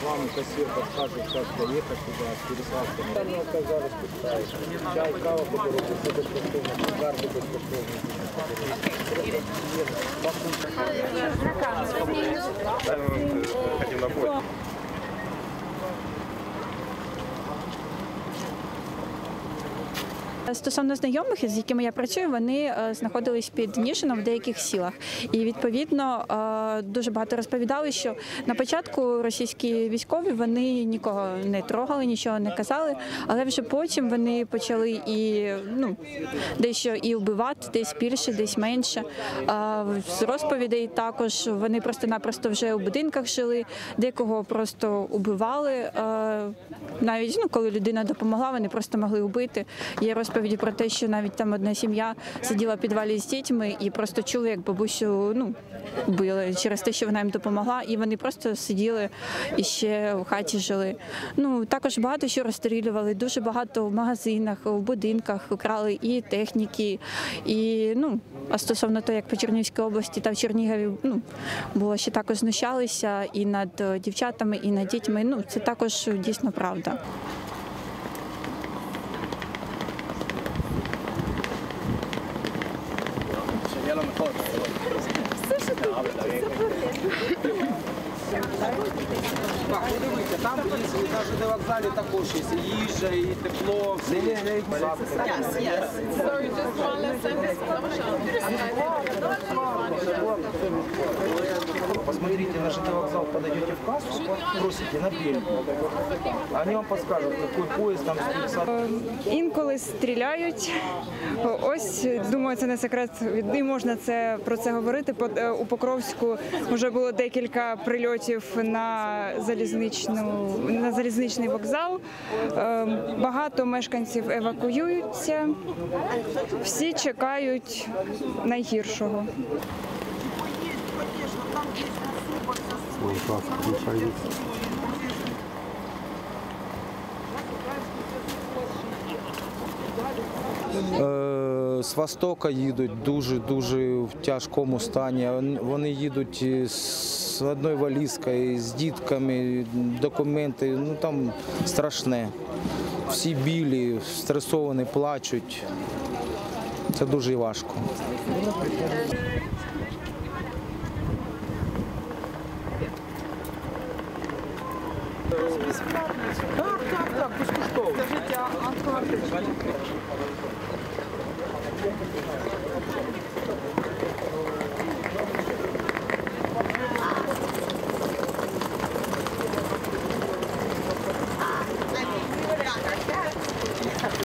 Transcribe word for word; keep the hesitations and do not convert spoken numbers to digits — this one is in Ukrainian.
вам кассир подскажет, как доехать туда с пересадками. Там не отказались, пускай. Чай, кава по дороге, все бесплатно, карты бесплатно. Хотим на бой. Стосовно знайомих, з якими я працюю, вони знаходились під Ніжином в деяких сілах. І, відповідно, дуже багато розповідали, що на початку російські військові, вони нікого не трогали, нічого не казали, але вже потім вони почали і, ну, дещо і вбивати, десь більше, десь менше. З розповідей також вони просто-напросто вже у будинках жили, декого просто убивали. Навіть, ну, коли людина допомогла, вони просто могли вбити. Є розповіді про те, що навіть там одна сім'я сиділа в підвалі з дітьми і просто чули, як бабусю, ну, били через те, що вона їм допомогла, і вони просто сиділи і ще в хаті жили. Ну, також багато що розстрілювали, дуже багато в магазинах, в будинках украли і техніки, і, ну, а стосовно того, як по Чернігівській області та в Чернігові, ну, було ще також знущалися і над дівчатами, і над дітьми, ну, це також дійсно правда. Подивіться, там на ЖД-вокзалі також є їжа, і тепло, все є. Посмотрите, на ЖД-вокзал подойдете в кассу, просите на Бельгию. Они вам подскажут, какой поезд там списать. Інколи стріляють. Ось, думаю, це не секрет, і можна це, про це говорити. У Покровську вже було декілька прильотів на, залізничну, на залізничний вокзал. Багато мешканців евакуюються. Всі чекають найгіршого. З Востока їдуть дуже-дуже в тяжкому стані. Вони їдуть з одною валізкою, з дітками, документи, ну там страшне. Всі білі, стресовані, плачуть. Це дуже важко. Так, так, так, безкоштовно. Скажіть, а карти?